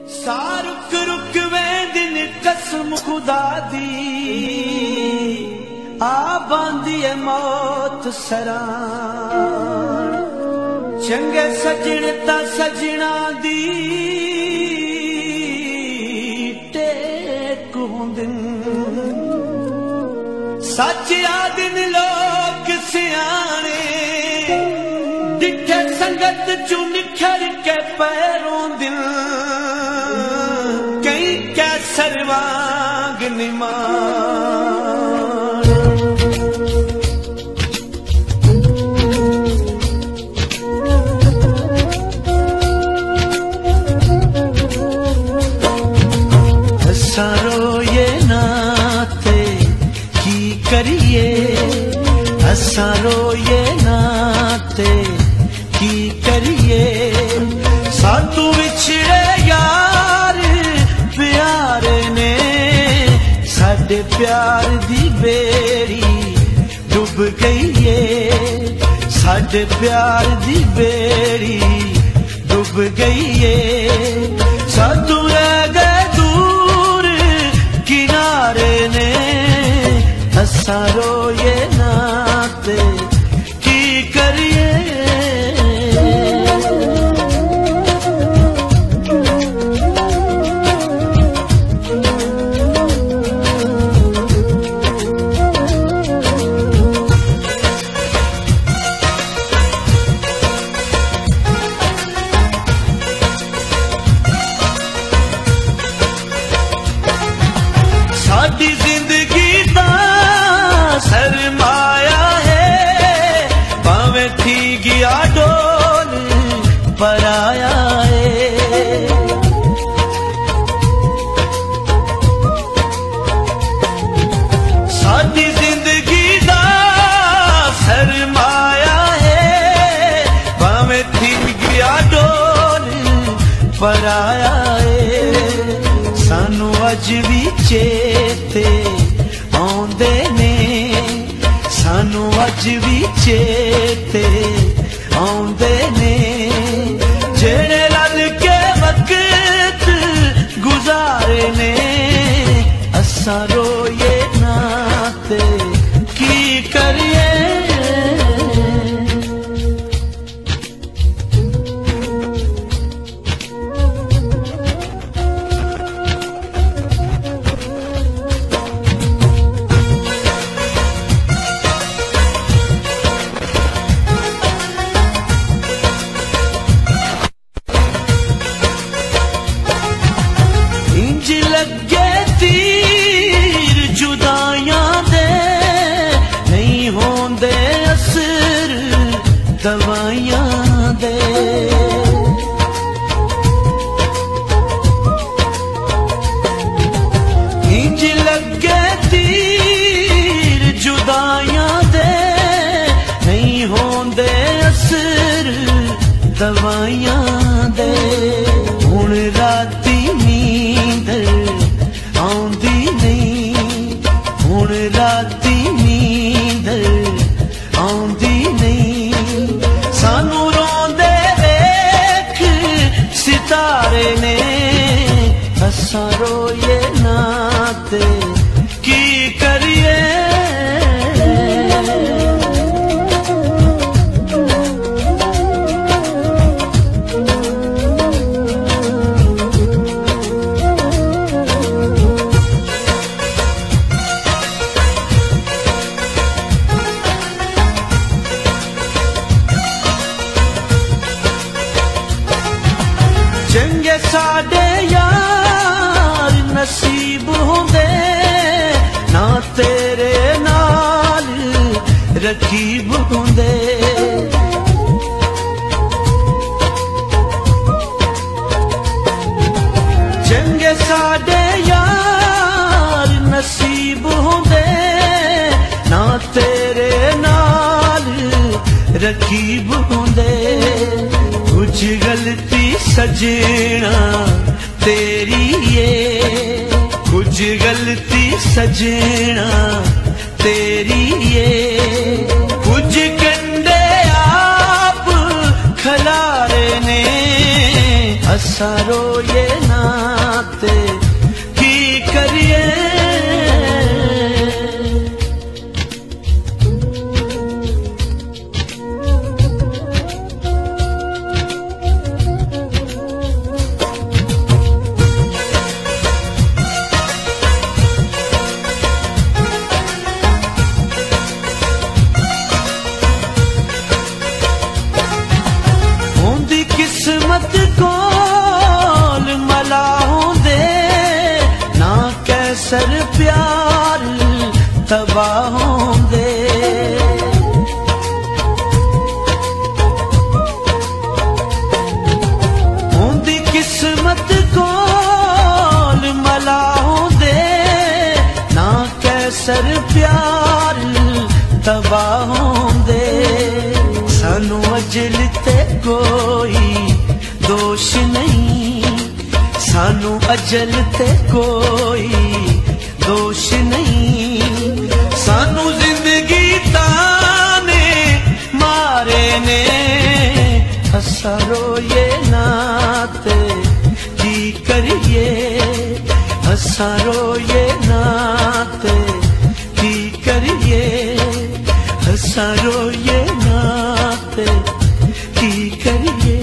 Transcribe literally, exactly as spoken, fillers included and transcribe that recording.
सा रुक रुक वेंदिन कसम खुदा दी आ बांदी है मौत सराण चंगे सजण ता सजना दी टेक हुंदिन सच आदिन लोग सियाने डिठे संगत चू निखर के पैरों दिल कई कैसर वांग निमान सारो ये नाते की करिए सारो ये नाते की करिए सातू विछड़े यार प्यारे ने साडे प्यार दी बेड़ी डूब गई है साडे प्यार दी बेड़ी डूब गई है सातू रह गए सारो ये नाते की करिए साडी जिंदगी सरमाया है भावे थी गया डोल पराया है साडी जिंदगी दा सरमाया है भावे थी गया डोल पराया है सानू अज भी चेते आउंदे ने सानू अज भी चेते आउंदे ने जेड़े रल के वक्त गुजारे ने असां रोए नाते की करिए लगे तीर जुदाइयां दे नहीं होंदे असर दवाइयां दे इंज लगे तीर जुदाइयां दे नहीं होंदे असर दवाइयां दे हुण राती आउंदी नहीं हुण राती नींद आउंदी नहीं सानू रोंदे वेख सितारे ने असां रोए नाते की करिए चंगे साडे यार नसीब होंदे ना तेरे नाल रकीब होंदे चंगे साडे यार नसीब होंदे ना तेरे नाल रकीब होंदे कुछ गलती सजना तेरी ये कुछ गलती सजना तेरी ये कुछ कंडे आप खलारे ने असा रोए नाते की करिए। किस्मत कोल मलाहों दे ना कैसर प्यार तबाहों दे। होंदी किस्मत कोल मलाहों दे ना कैसर प्यार तबाहों दे। सानू अजल ते कोई दोष नहीं, सानू अजल ते कोई दोष नहीं। सानू जिंदगी ताने मारे ने असा रोए नाते की करिए। असा रोए नाते की करिए। असा रोए नाते की करिए।